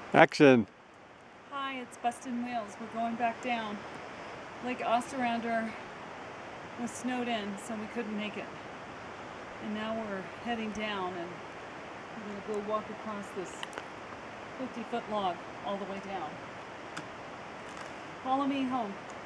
Action! Hi, it's Bustin' Wheels. We're going back down. Lake Ostrander was snowed in, so we couldn't make it. And now we're heading down and we're gonna go walk across this 50-foot log all the way down. Follow me home.